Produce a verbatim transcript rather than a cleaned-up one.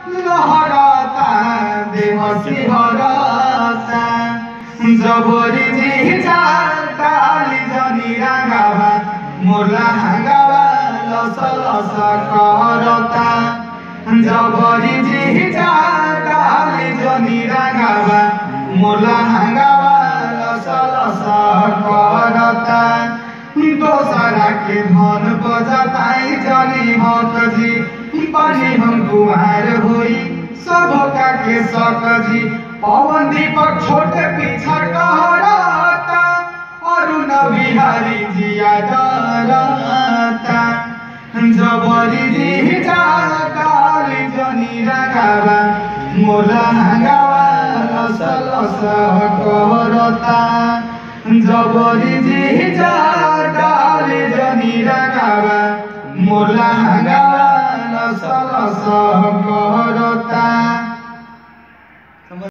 लहरता देह सिहरता जबरी जी ताली जनी रागावा मोला हांगावा लस लस करता जबरी जी ताली जनी रागावा मोला हांगावा लस लस करता दोसरा के धन बजताई जनी भक्तजी बनी हम कुमार हुई सबका के सकजी पवन दीपक छोटे पीछा कहरता अरुण बिहारी जिया डरता जबरी जी काली जनी रागावा मोला हांगावा लस लस करता जबरी जी काली जनी रागावा मोला हांगावा लस लस